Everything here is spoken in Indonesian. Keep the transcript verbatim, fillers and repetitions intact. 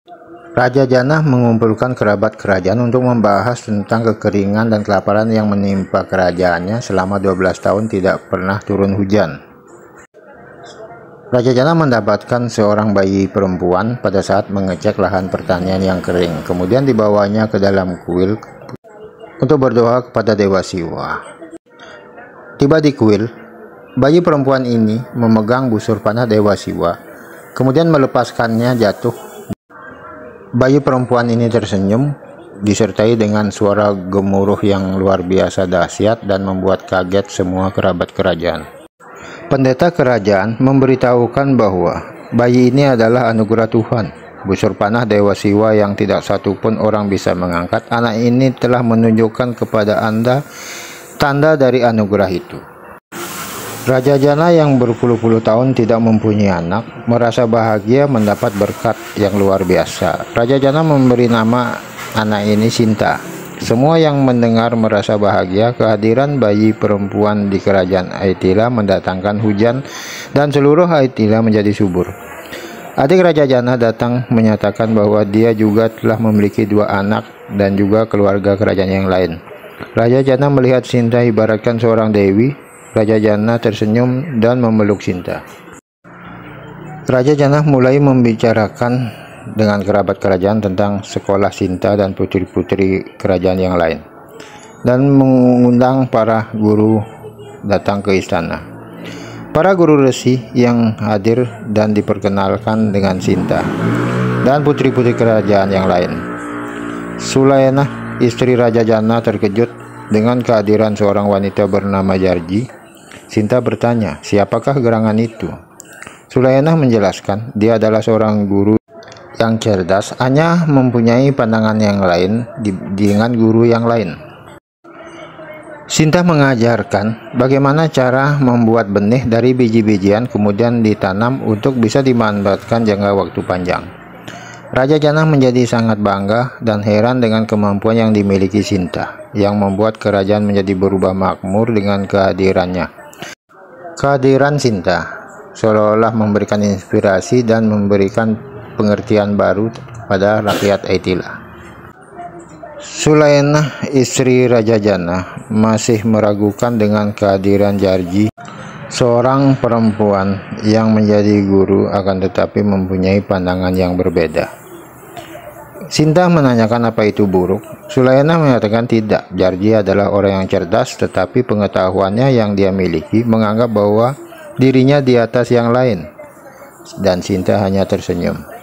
Raja Jannah mengumpulkan kerabat kerajaan untuk membahas tentang kekeringan dan kelaparan yang menimpa kerajaannya selama dua belas tahun tidak pernah turun hujan. Raja Jannah mendapatkan seorang bayi perempuan pada saat mengecek lahan pertanian yang kering. Kemudian dibawanya ke dalam kuil untuk berdoa kepada Dewa Siwa. Tiba di kuil, bayi perempuan ini memegang busur panah Dewa Siwa, kemudian melepaskannya jatuh. Bayi perempuan ini tersenyum, disertai dengan suara gemuruh yang luar biasa dahsyat dan membuat kaget semua kerabat kerajaan. Pendeta kerajaan memberitahukan bahwa bayi ini adalah anugerah Tuhan. Busur panah Dewa Siwa yang tidak satupun orang bisa mengangkat. Anak ini telah menunjukkan kepada Anda tanda dari anugerah itu. Raja Jannah yang berpuluh-puluh tahun tidak mempunyai anak merasa bahagia mendapat berkat yang luar biasa. Raja Jannah memberi nama anak ini Sinta. Semua yang mendengar merasa bahagia. Kehadiran bayi perempuan di kerajaan Aitila mendatangkan hujan dan seluruh Aitila menjadi subur. Adik Raja Jannah datang menyatakan bahwa dia juga telah memiliki dua anak dan juga keluarga kerajaan yang lain. Raja Jannah melihat Sinta ibaratkan seorang dewi. Raja Jannah tersenyum dan memeluk Sinta. Raja Jannah mulai membicarakan dengan kerabat kerajaan tentang sekolah Sinta dan putri-putri kerajaan yang lain, dan mengundang para guru datang ke istana. Para guru resi yang hadir dan diperkenalkan dengan Sinta dan putri-putri kerajaan yang lain. Sulayanah, istri Raja Jannah, terkejut dengan kehadiran seorang wanita bernama Jarji. Sinta bertanya, siapakah gerangan itu? Sulayanah menjelaskan, dia adalah seorang guru yang cerdas, hanya mempunyai pandangan yang lain dengan guru yang lain. Sinta mengajarkan bagaimana cara membuat benih dari biji-bijian kemudian ditanam untuk bisa dimanfaatkan jangka waktu panjang. Raja Jannah menjadi sangat bangga dan heran dengan kemampuan yang dimiliki Sinta, yang membuat kerajaan menjadi berubah makmur dengan kehadirannya. Kehadiran Sinta seolah-olah memberikan inspirasi dan memberikan pengertian baru pada rakyat Aitila. Sulayanah, istri Raja Jannah, masih meragukan dengan kehadiran Jarji, seorang perempuan yang menjadi guru akan tetapi mempunyai pandangan yang berbeda. Sinta menanyakan apa itu buruk. Sulayanah mengatakan tidak. Jarji adalah orang yang cerdas, tetapi pengetahuannya yang dia miliki menganggap bahwa dirinya di atas yang lain. Dan Sinta hanya tersenyum.